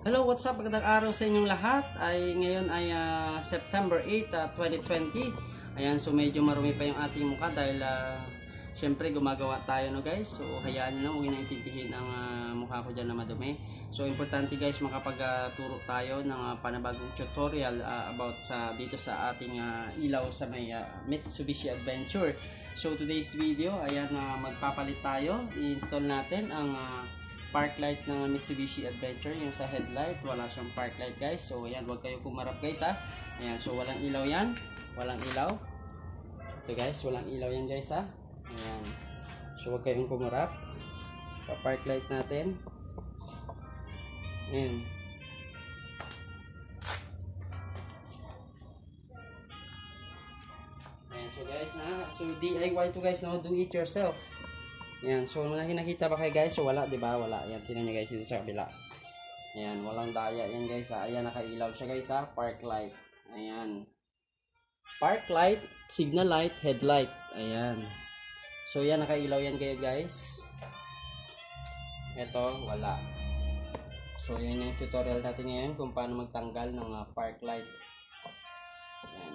Hello, what's up? Magandang araw sa inyong lahat. Ngayon ay September 8, 2020. Ayan, so medyo marumi pa yung ating mukha dahil syempre gumagawa tayo, no guys. So hayaan nyo lang, huwag nang intindihin ang mukha ko dyan na madumi. So importante guys, makapagturo tayo ng panibagong tutorial about dito sa ating ilaw sa may Mitsubishi Adventure. So today's video, ayan, magpapalit tayo. I-install natin ang park light ng Mitsubishi Adventure, yung sa headlight, wala siyang park light guys. So ayan, huwag kayo kumarap guys ha. Ayan, so walang ilaw yan, walang ilaw. Ito guys, walang ilaw yan guys ha. Ayan, so huwag kayong kumarap. Pa-park light natin. Ayan. Ayan, so guys so DIY to guys, no, do it yourself. Ayan, so nakita ba kayo guys? So wala, 'di ba? Wala. Ayan, tingnan niyo guys dito sa kabila. Ayan, walang daya yan guys ha. Ayan, nakailaw siya guys ha. Park light. Ayan. Park light, signal light, headlight. Ayan. So yan, nakailaw yan kayo guys. Ito, wala. So yan yung tutorial natin ngayon kung paano magtanggal ng park light. Ayan.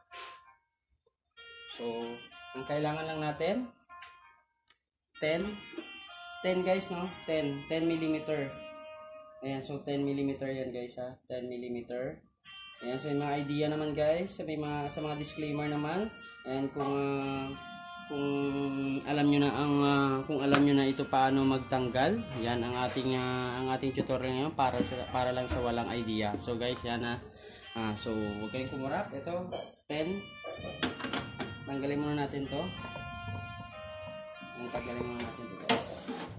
So, ang kailangan lang natin 10 guys, no? 10 mm. Ayan, so 10 mm yan guys ha. 10 mm. Ayan, so may mga idea naman guys, sa mga disclaimer naman. And kung alam niyo na kung alam niyo na ito paano magtanggal, yan ang ating tutorial ngayon para lang sa walang idea. So guys, yan so huwag kayong kumurap. Ito 10. Tanggalin muna natin 'to. Tanggalin muna natin ito guys.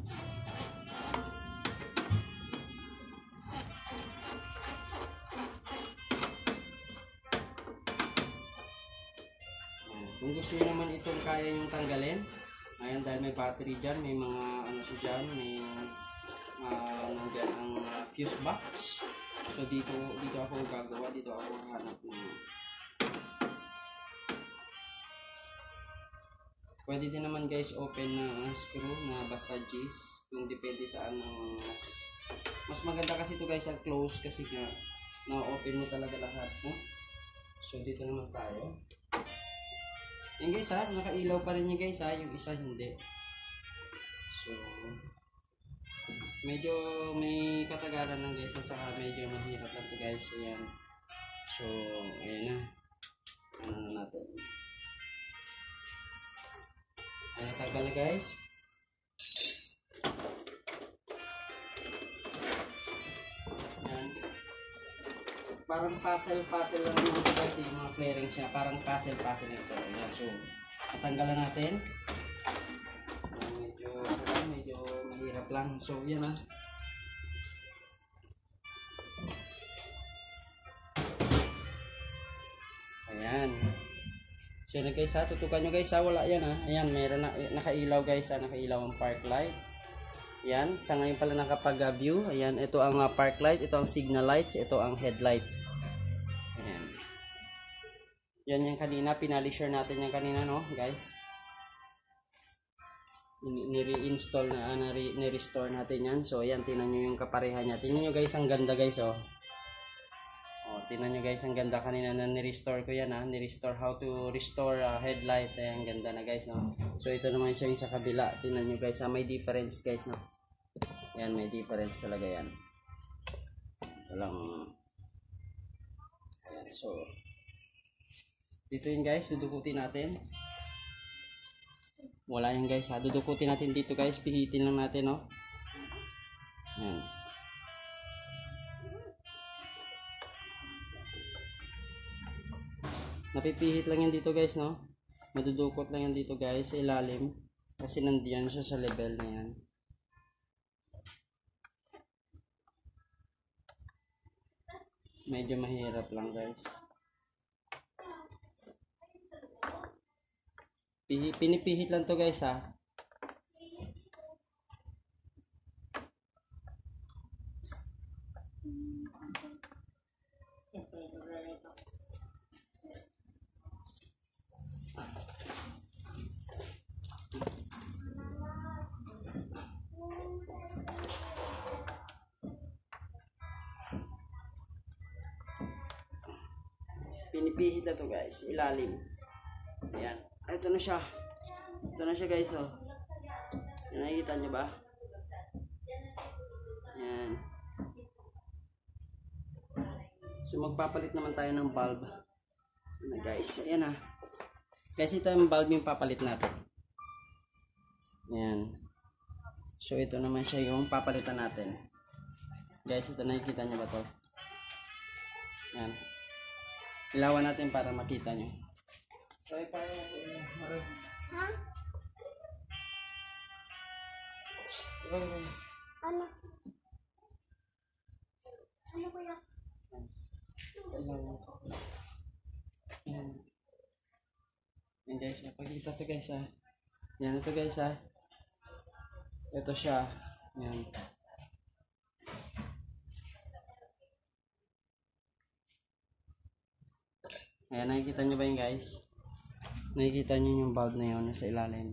Kung gusto nyo naman itong kaya yung tanggalin, ayan, dahil may battery dyan, may mga ano siya dyan, may nandyan ang fuse box. So dito ako gagawa, dito ako hanap ng pwede din naman guys open na screw na basta G's, kung depende sa mas maganda kasi ito guys ang close kasi nga na-open mo talaga lahat, no? So dito naman tayo. Yan guys ha, nakailaw pa rin niya guys ha, yung isa hindi. So medyo may katagalan lang guys at saka medyo mahirap lang ito guys. Ayan. So ayan na. Ano na natin. Ayan, tanggal na guys. Ayan. Parang puzzle lang naman ito guys, yung mga flarings niya. Parang puzzle ito. Ayan, so natanggalan natin. Ayan, medyo mahirap lang. So yan ha. Ayan. So yun guys ha, tutukan nyo guys ha, wala yan ha. Ayan, meron na, nakailaw guys ha, nakailaw ang park light. Ayan, sa ngayon pala nakapag-view. Ayan, ito ang park light, ito ang signal lights, ito ang headlight. Ayan. Yan yung kanina, pinalisure natin yung kanina, no guys. Ni-reinstall ni-restore natin yan. So ayan, tingnan nyo yung kapareha niya. Tingnan nyo guys, ang ganda guys oh. Tingnan nyo guys, ang ganda kanina na ni-restore ko yan ha. Ni-restore, how to restore headlight. Ayan, ganda na guys, no. So ito naman siya yung sa kabila. Tingnan nyo guys, may difference guys, no. Ayan, may difference talaga yan. Walang ayan, so dito yun guys, dudukutin natin. Wala yan guys ha, dudukutin natin dito guys. Pihitin lang natin, no. Ayan. Napipihit lang yan dito guys, no. Madudukot lang yan dito guys sa ilalim kasi nandiyan siya sa level na yan. Medyo mahirap lang guys. Pinipihit lang to guys ha. pinipihit na to guys, ilalim. Ayan. Ito na siya. Ito na siya guys, oh. Nakikita nyo ba? Ayan. So magpapalit naman tayo ng bulb. Ayan guys, ayan ah. Guys, ito yung bulb yung papalit natin. Ayan. So ito naman siya yung papalitan natin. Guys, ito nakikita nyo ba to? Ayan. Ilawan natin para makita nyo. Try pa yung Ha? Ano? Ano ko yan? Ayan. Ayan guys, pakita to guys ah. Ayan ito guys ah. Ito siya. Ayan. Ayan, nakikita nyo ba yun guys? Nakikita nyo yung bulb na yun sa ilalim.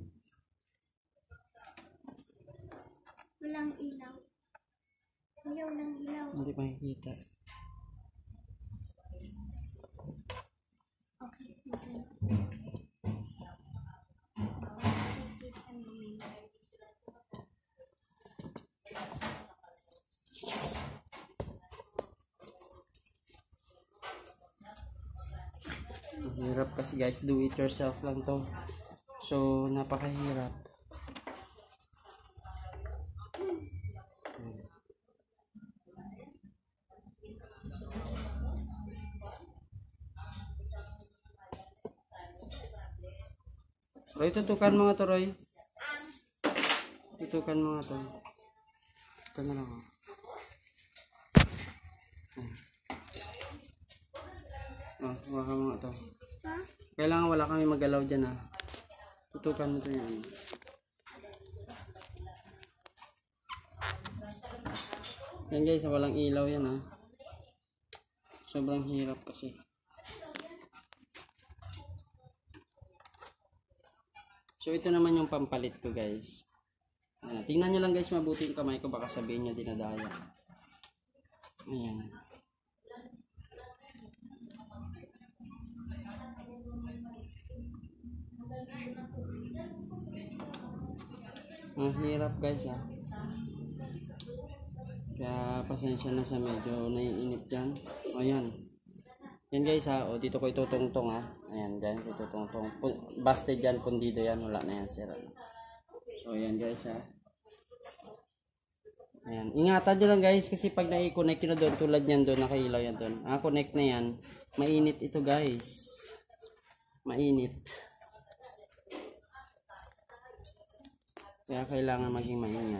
Walang ilaw. Kuya, walang ilaw. Hindi makikita. Okay. Okay. Hirap kasi guys, do it yourself lang to. So, napakahirap. Roy, tutukan mo nga to, Roy. Tutukan mo nga to. Ito na lang. Huwag mo nga to. Ha? Kailangan wala kami magalaw dyan ha. Tutukan mo to yan. Yan guys, walang ilaw yan ha. Sobrang hirap kasi. So ito naman yung pampalit ko guys. Ayan. Tingnan nyo lang guys mabuti yung kamay ko, baka sabihin nyo dinadaya. Ayan. Ang hirap guys ha. Kaya pasensya na sa medyo naiinip dyan. O yan. Yan guys ha. O dito ko itutungtong ha. Ayan guys, itutungtong. Busted dyan, pundido yan. Wala na yan sira. So yan guys ha. Ayan. Ingatan nyo lang guys kasi pag na-connect nyo doon, tulad yan doon, nakailaw yan doon. Connect na yan. Mainit ito guys. Mainit. Kaya kailangan maging maingat.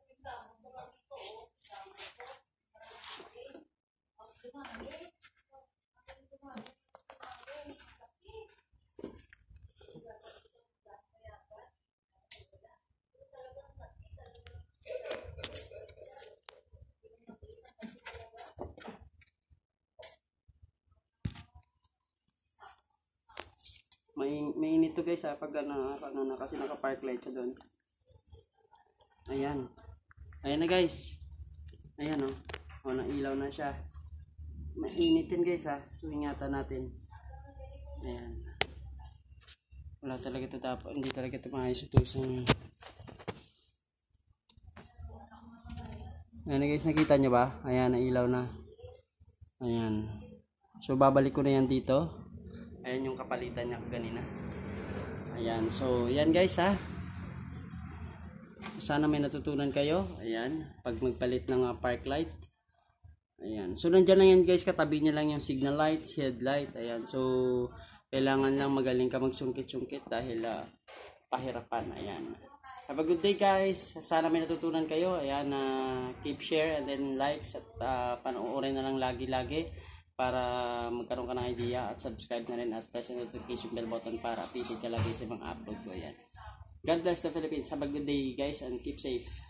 Mainit to guys ha, pag kasi naka-park light siya doon. Ayan. Ayan na guys. Ayan oh. O, nailaw na siya. Mainit yan guys ha. So ingatan natin. Ayan. Wala talaga ito dapat. Hindi talaga ito maayos ito. Ayan na guys, nakita nyo ba? Ayan, nailaw na. Ayan. So babalik ko na yan dito. Ayan yung kapalitan niya kanina. Ayan. So yan guys ha. Sana may natutunan kayo. Ayan. Pag magpalit ng park light. Ayan. So nandyan lang yan guys. Katabi niya lang yung signal lights, headlight. Ayan. So kailangan lang magaling ka magsungkit-sungkit dahil pahirapan. Ayan. Have a good day guys. Sana may natutunan kayo. Ayan. Keep share and then likes at panoorin na lang lagi-lagi para magkaroon ka ng idea at subscribe na rin at press the notification bell button para updated ka lagi sa mga upload ko. Ayan. God bless the Philippines. Have a good day guys and keep safe.